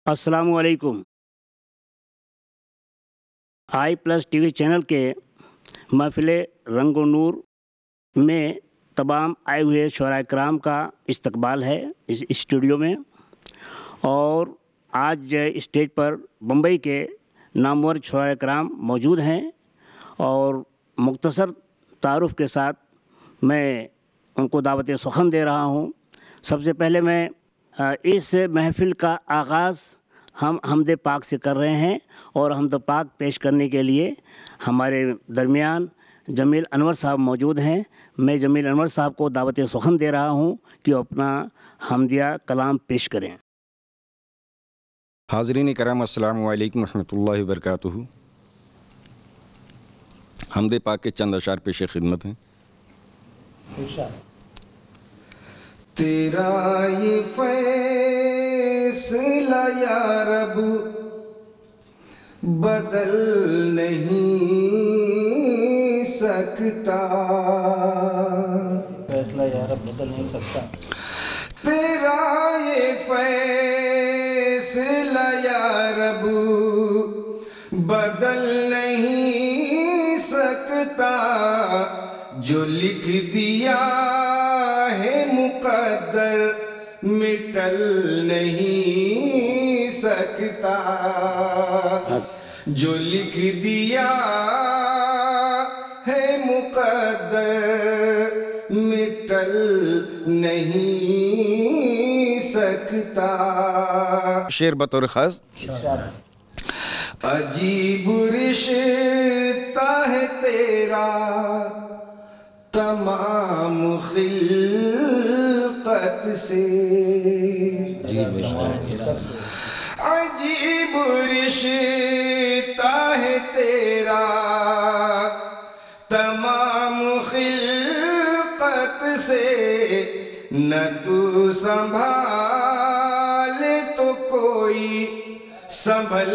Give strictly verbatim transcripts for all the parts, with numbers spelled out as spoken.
السلام علیکم۔ I plus TV وی چینل کے محفل رنگ و نور میں تمام آئے ہوئے شعراء کرام کا استقبال ہے اس اسٹوڈیو میں، اور آج اسٹیج پر بمبئی کے نامور شعراء کرام موجود ہیں، اور مختصر تعارف کے ساتھ میں ان کو دعوت سخن دے رہا ہوں۔ سب سے پہلے میں اس محفل کا آغاز ہم حمد پاک سے کر رہے ہیں، اور حمد پاک پیش کرنے کے لیے ہمارے درمیان جمیل انور صاحب موجود ہیں۔ میں جمیل انور صاحب کو دعوت سخن دے رہا ہوں کہ وہ اپنا حمدیہ کلام پیش کریں۔ حاضرین کرام، السلام علیکم ورحمۃ اللہ وبرکاتہ۔ حمد پاک کے چند اشعار پیش خدمت ہیں۔ تیرا یہ فیصلہ یا رب بدل نہیں سکتا، فیصلہ یا رب بدل نہیں سکتا، تیرا یہ فیصلہ یا رب بدل نہیں سکتا، جو لکھ دیا ہے مقدر مٹل نہیں سکتا، جو لکھ دیا ہے مقدر مٹل نہیں سکتا۔ شعر بطور خاص۔ عجیب رشتہ ہے تیرا تمام خلقت سے، عجیب رشتہ ہے تیرا تمام خلقت سے، نہ تو سنبھالے تو کوئی سنبھل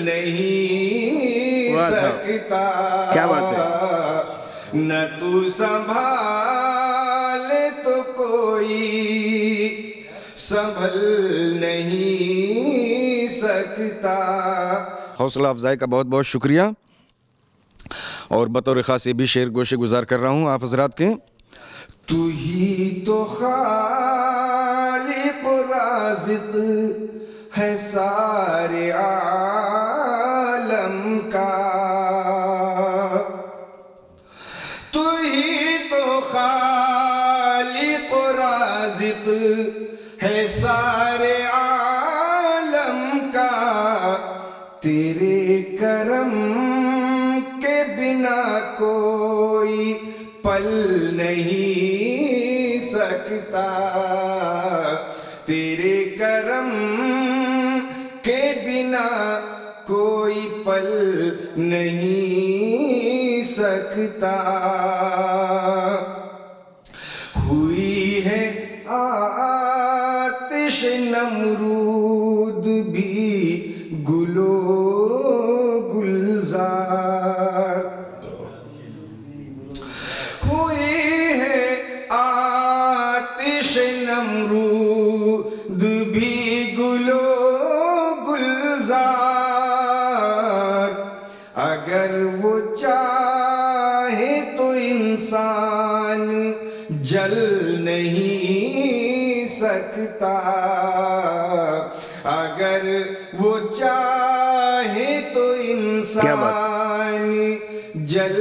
نہیں سکتا، کیا بات ہے، نہ تو سنبھالے تو کوئی سنبھل نہیں سکتا۔ حوصلہ افزائی کا بہت بہت شکریہ، اور بطور خاص یہ بھی شعر گوشے گزار کر رہا ہوں آپ حضرات کے۔ تو ہی تو خالق و رازق ہے سارے عالم کا، تو ہی تو خالق و رازق ہے سارے عالم کا، تیرے کرم کے بنا کوئی پل نہیں سکتا، تیرے کرم کے بنا کوئی پل نہیں سکتا۔ ہوئی ہے آتش نمرود بھی گلو گلزار، ہوئی ہے آتش نمرود بھی گلو گلزار، اگر وہ چاہے تو انسان جل نہیں سکتا، اگر وہ چاہے تو انسان جل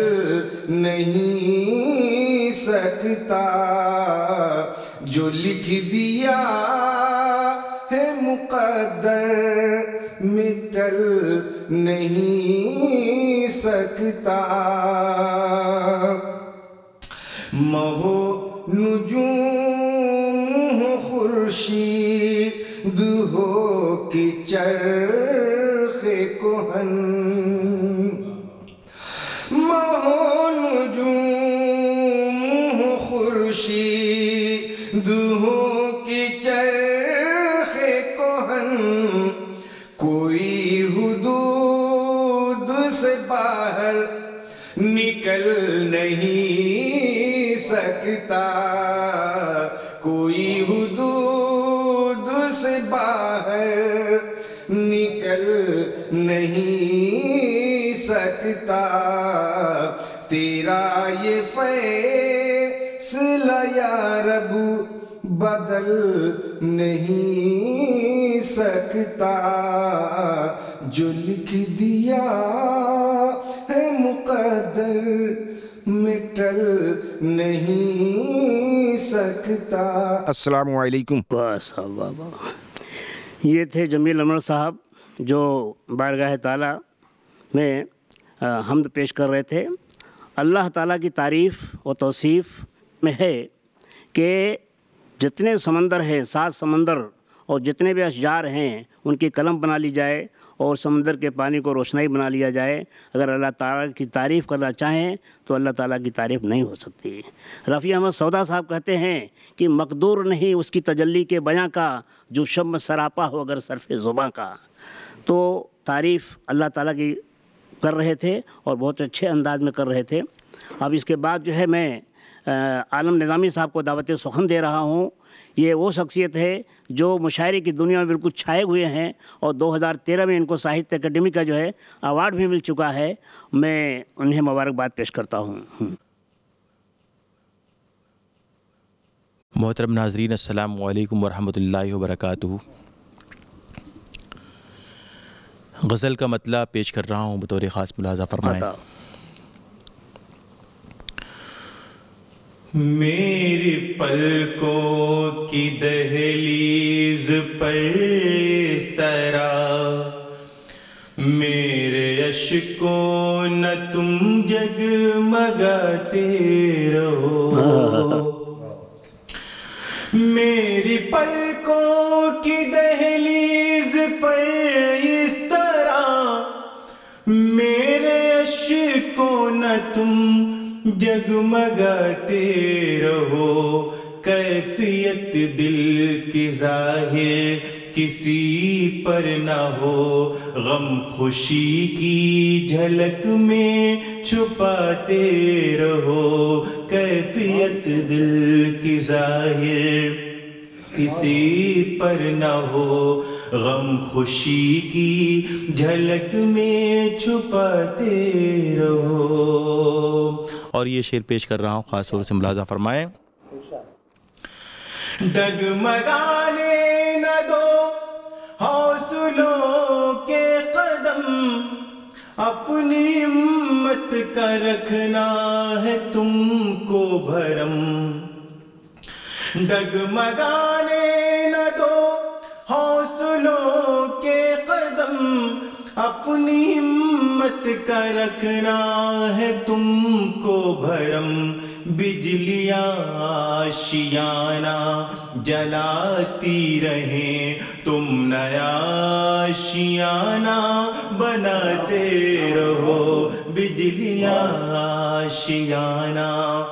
نہیں سکتا، جو لکھ دیا ہے مقدر مٹل نہیں سکتا، مہو نجوم ہو خورشید ہو کہ چرخ کہن، مہو نجوم ہو خورشید ہو کہ چرخ کہن، کوئی حدود سے باہر نکل نہیں سکتا، کوئی حدود سے باہر نکل نہیں سکتا تیرا یہ فیصلہ یا رب بدل نہیں سکتا جو لکھ دیا ہے مقدر مٹل نہیں سکتا. السلام علیکم. بس واہ واہ. یہ تھے جمیل انور صاحب جو بارگاہ تعالیٰ میں حمد پیش کر رہے تھے. اللہ تعالیٰ کی تعریف و توصیف میں ہے کہ جتنے سمندر ہیں، سات سمندر اور جتنے بھی اشجار ہیں ان کی قلم بنا لی جائے اور سمندر کے پانی کو روشنائی بنا لیا جائے، اگر اللہ تعالیٰ کی تعریف کرنا چاہیں تو اللہ تعالیٰ کی تعریف نہیں ہو سکتی. رفیع احمد سودا صاحب کہتے ہیں کہ مقدور نہیں اس کی تجلی کے بیاں کا جو شم سراپا ہو اگر صرف زباں کا. تو تعریف اللہ تعالیٰ کی کر رہے تھے اور بہت اچھے انداز میں کر رہے تھے. اب اس کے بعد جو ہے میں عالم نظامی صاحب کو دعوت سخن دے رہا ہوں. یہ وہ شخصیت ہے جو مشاعرے کی دنیا میں بالکل چھائے ہوئے ہیں اور دو ہزار تیرہ میں ان کو ساہتیہ اکیڈمی کا جو ہے ایوارڈ بھی مل چکا ہے. میں انہیں مبارکباد پیش کرتا ہوں. محترم ناظرین، السلام علیکم ورحمۃ اللہ وبرکاتہ. غزل کا مطلع پیش کر رہا ہوں، بطور خاص ملاحظہ فرمائیں. میری پلکوں کی دہلیز پر اس طرح میرے اشکوں نہ تم جگمگاتے رہو. میری پلکوں کی دہلیز پر اس طرح میرے اشکوں نہ تم جگمگاتے رہو. کیفیت دل کی ظاہر کسی پر نہ ہو، غم خوشی کی جھلک میں چھپاتے رہو. کیفیت دل کی ظاہر کسی پر نہ ہو، غم خوشی کی جھلک میں چھپاتے رہو. اور یہ شعر پیش کر رہا ہوں، خاص طور سے ملاحظہ فرمائیں. ڈگمگانے نہ دو حوصلوں کے قدم، اپنی ہمت کا رکھنا ہے تم کو بھرم. ڈگمگانے نہ دو حوصلوں کے قدم، اپنی ہمت کا رکھنا ہے تم کو بھرم. بجلیاں آشیانہ جلاتی رہیں، تم نیا آشیانہ بناتے رہو. بجلیاں آشیانہ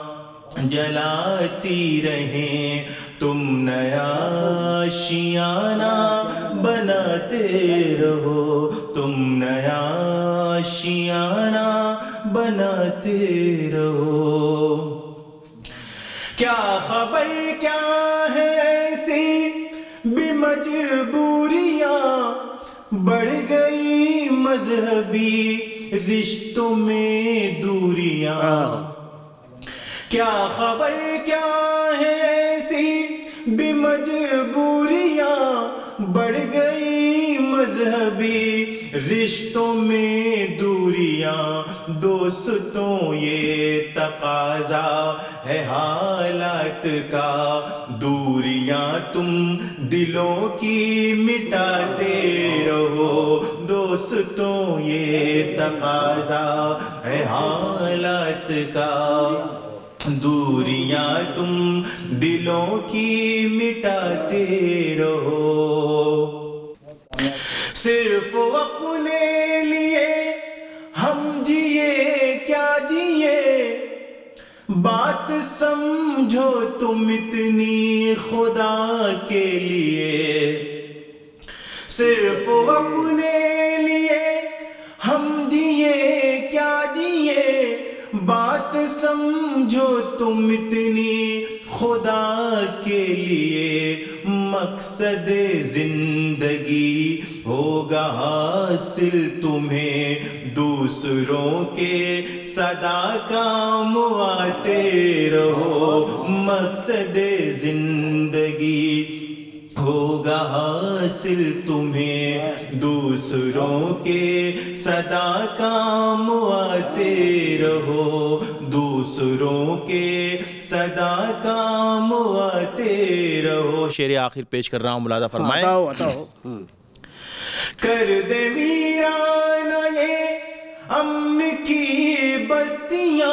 جلاتی رہیں، تم نیا آشیانہ بناتے رہو. تم نیا آشیانہ بناتے رہو. کیا خبر کیا ہے ایسی بھی مجبوریاں، بڑھ گئی مذہبی رشتوں میں دوریاں. کیا خبر کیا ہے ایسی بھی مجبوریاں، بڑھ گئی مذہبی رشتوں میں دوریاں. دوستوں یہ تقاضا ہے حالات کا، دوریاں تم دلوں کی مٹاتے رہو. دوستوں یہ تقاضا ہے حالات کا، دوریاں تم دلوں کی مٹاتے رہو. صرف اپنے لیے ہم جیے کیا جیے، بات سمجھو تم اتنی خدا کے لیے. صرف اپنے لیے ہم جیے کیا جیے، بات سمجھو تم اتنی خدا کے لیے. مقصد زندگی ہو ہوگا حاصل تمہیں دوسروں کے صدا کام آتے رہو مقصد زندگی ہوگا حاصل تمہیں دوسروں کے صدا کام آتے رہو دوسروں کے صدا کام آتے رہو. شعر آخر پیش کر رہا ہوں ملاحظہ فرمائیں. بتاؤ بتاؤ. کر دے ویرانہ یہ امن کی بستیاں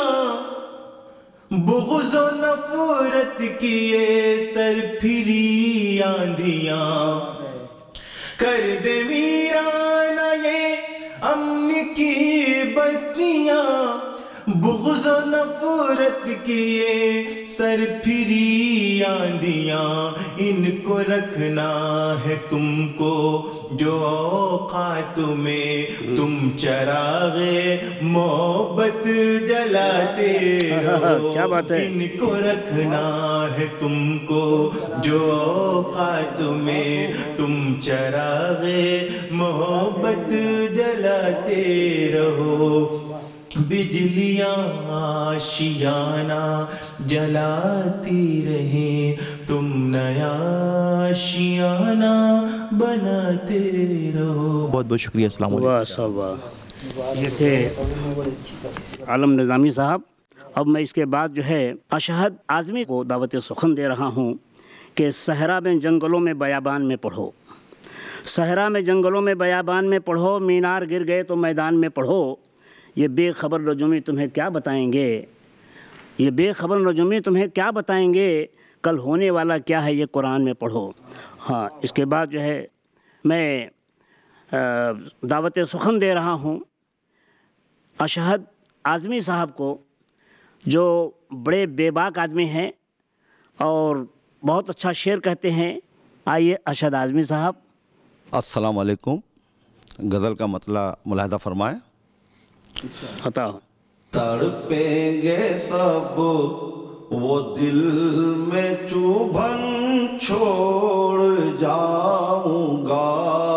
بغض و نفرت کیے سر پھری آندھیاں. کر دے ویرانہ یہ امن کی بستیاں بغض و نفرت کیے سر پھری آندھیاں. ان کو رکھنا ہے تم کو جو اوقات میں تم چراغ محبت جلاتے رہو. کیا بات ہے. ان کو رکھنا ہے تم کو جو اوقات میں تم چراغ محبت جلاتے رہو. بجلیاں آشیانہ جلاتی رہیں تم نیا آشیانہ بناتے رہو. بہت بہت شکریہ. السلام علیکم. واہ صاحب واہ. یہ تھے عالم نظامی صاحب. اب میں اس کے بعد جو ہے اشہد اعظمی کو دعوت سخن دے رہا ہوں کہ صحرا میں جنگلوں میں بیابان میں پڑھو. صحرا میں جنگلوں میں بیابان میں پڑھو مینار گر گئے تو میدان میں پڑھو. یہ بے خبر نجومی تمہیں کیا بتائیں گے یہ بے خبر نجومی تمہیں کیا بتائیں گے کل ہونے والا کیا ہے یہ قرآن میں پڑھو. ہاں اس کے بعد جو ہے میں دعوت سخن دے رہا ہوں اشہد اعظمی صاحب کو جو بڑے بے باک آدمی ہیں اور بہت اچھا شعر کہتے ہیں. آئیے اشہد اعظمی صاحب. السلام علیکم. غزل کا مطلع ملاحظہ فرمائیں. بتاؤ. تڑپیں گے سب وہ دل میں چوبھن چھوڑ جاؤں گا.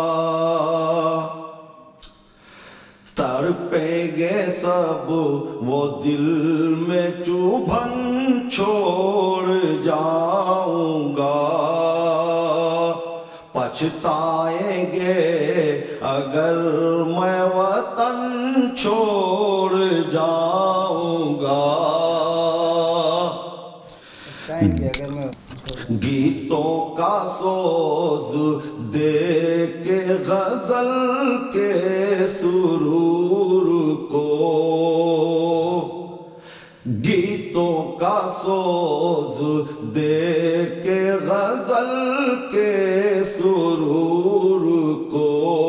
تڑپیں گے سب وہ دل میں چوبھن چھوڑ جاؤں گا. پچھتائیں گے اگر میں وطن چھوڑ جاؤں گا. گیتوں کا سوز دے کے غزل کے سرور کو گیتوں کا سوز دے کے غزل کے سرور کو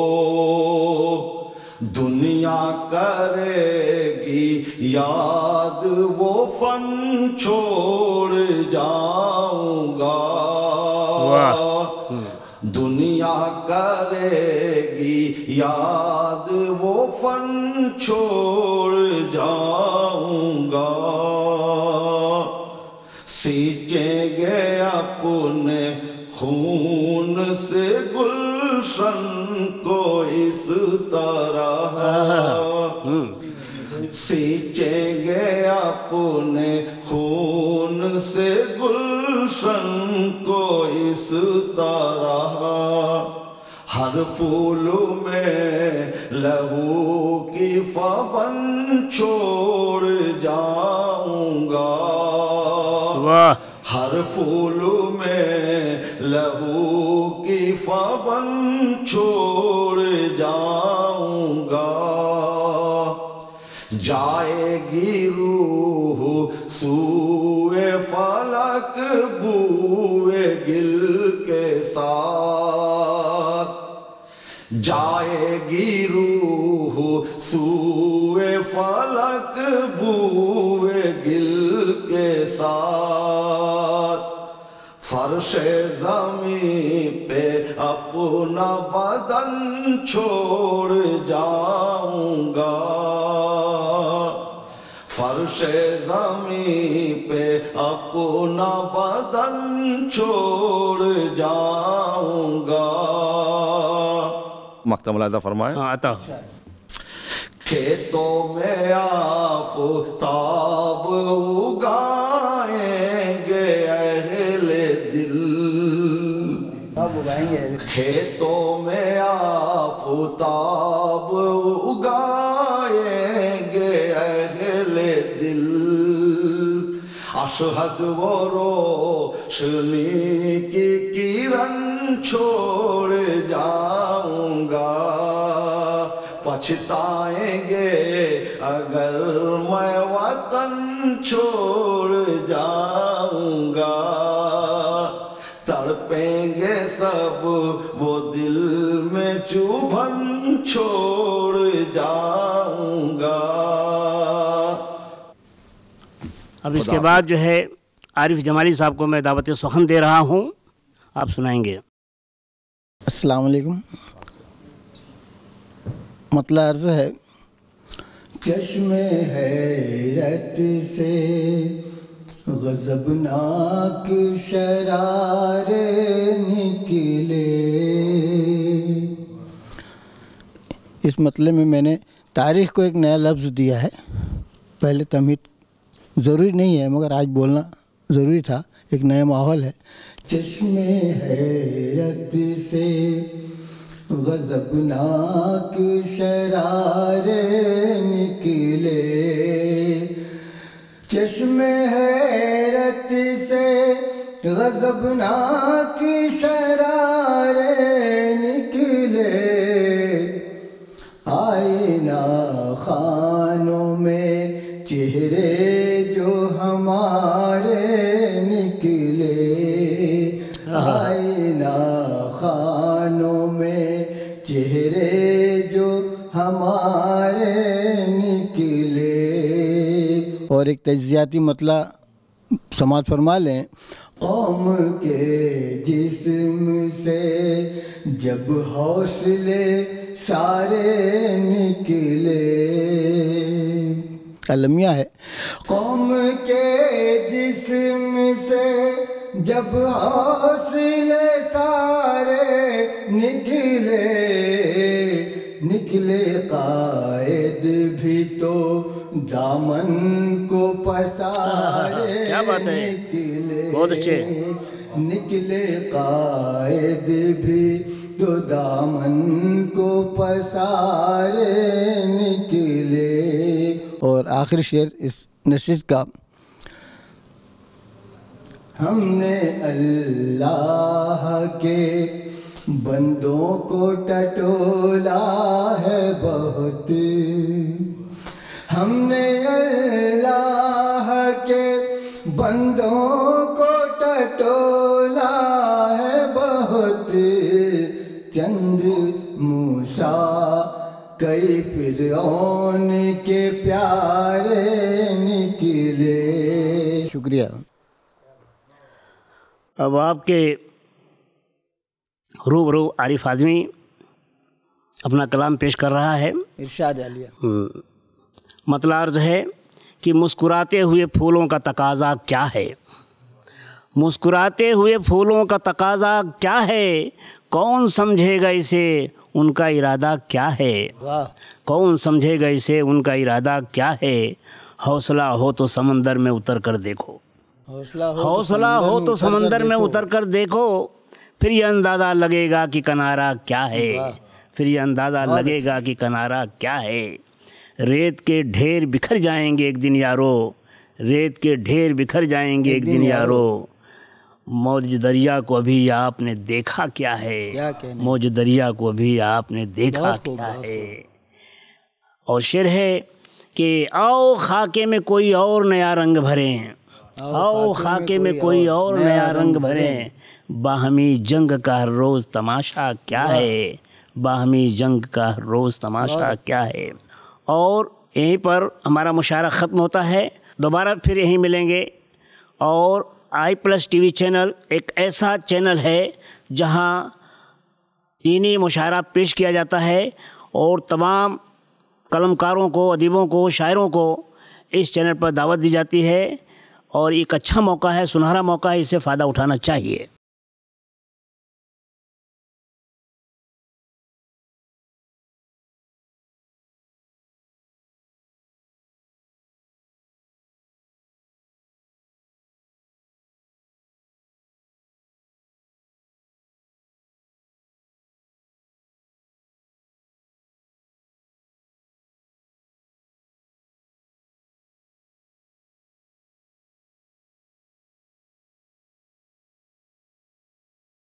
دنیا کرے گی یاد وہ فن چھوڑ جاؤں گا. دنیا کرے گی یاد وہ فن چھوڑ جاؤں گا. سینچیں گے اپنے خون سے گلشن کو اس طرح سینچیں گے اپنے خون سے گلشن کو اس طرح. ہر پھول میں لہو کی فبن چھوڑ جاؤں گا. ہر پھول میں لہو کی فبن چھوڑ جاؤں گا. جائے گی روح سوئے فلک بوئے گل کے ساتھ. جائے گی روح سوئے فلک بوئے گل کے ساتھ. فرش زمین پہ اپنا بدن چھوڑ جاؤں گا. فرش زمین پہ اپنا بدن چھوڑ جاؤں گا. مقطع ملاحظہ فرمائیں. ہاں عطا. کھیتوں میں آفتاب اگائیں گے اہل دل, آپ اگائیں گے کھیتوں میں آفتاب اگائیں گے اہل دل, اشہد و روشنی کی کرن چھوڑ جاؤں گا, پچھتائیں گے اگر میں وطن چھوڑ جاؤں گا, تڑپیں گے سب وہ دل میں چبھن چھوڑ جاؤں گا. اب اس کے بعد جو ہے عارف جمالی صاحب کو میں دعوت سخن دے رہا ہوں, آپ سنائیں گے. السلام علیکم. مطلع عرض ہے, چشم حیرت سے غضبناک شرارے نکلے. اس مطلب میں میں نے تاریخ کو ایک نیا لفظ دیا ہے. پہلے تمہید ضروری نہیں ہے مگر آج بولنا ضروری تھا, ایک نیا ماحول ہے. چشم حیرت سے غضبناک شرارے نکلے, چشم حیرت سے غضبناک شرارے نکلے, آئینہ خانوں میں چہرے جو ہمارے نکلے, آئینہ خانوں میں چہرے جو ہمارے نکلے. اور ایک تجزیاتی مطلع سماعت فرما لیں. قوم کے جسم سے جب حوصلے سارے نکلے, المیہ ہے. قوم کے جسم سے جب حوصلے سارے نکلے, نکلے قائد بھی تو دامن کو پسارے. کیا بات ہے, بہت اچھے. نکلے قائد بھی تو دامن کو پسارے نکلے. اور آخری شعر اس نشست کا, ہم نے اللہ کے بندوں کو ٹٹولا ہے بہت, ہم نے اللہ کے بندوں کو ٹٹولا ہے بہت, چند موسیٰ کئی فرعون کے پیارے نکلے. شکریہ. اب آپ کے روبرو عارف اعظمی اپنا کلام پیش کر رہا ہے. ارشاد عالیہ. مطلع عرض ہے کہ مسکراتے ہوئے پھولوں کا تقاضا کیا ہے, مسکراتے ہوئے پھولوں کا تقاضا کیا ہے, کون سمجھے گا اسے ان کا ارادہ کیا ہے, کون سمجھے گا اسے ان کا ارادہ کیا ہے, حوصلہ ہو تو سمندر میں اتر کر دیکھو, حوصلہ ہو تو سمندر میں اتر کر دیکھو, پھر یہ اندازہ لگے گا کہ کنارہ کیا ہے, پھر یہ اندازہ لگے گا کہ کنارہ کیا ہے. ریت کے ڈھیر بکھر جائیں گے ایک دن یارو, ریت کے ڈھیر بکھر جائیں گے ایک دن یارو, موج دریا کو ابھی آپ نے دیکھا کیا ہے, موج دریا کو ابھی آپ نے دیکھا کیا ہے. اور شعر ہے کہ آؤ خاکے میں کوئی اور نیا رنگ بھریں, آؤ خاکے میں کوئی اور نیا رنگ بھریں, باہمی جنگ کا ہر روز تماشا کیا ہے, باہمی جنگ کا ہر روز تماشا کیا ہے. اور یہیں پر ہمارا مشاعرہ ختم ہوتا ہے, دوبارہ پھر یہیں ملیں گے. اور آئی پلس ٹی وی چینل ایک ایسا چینل ہے جہاں دینی مشاعرہ پیش کیا جاتا ہے, اور تمام قلمکاروں کو, ادیبوں کو, شاعروں کو اس چینل پر دعوت دی جاتی ہے, اور ایک اچھا موقع ہے, سنہرا موقع ہے, اس سے فائدہ اٹھانا چاہیے.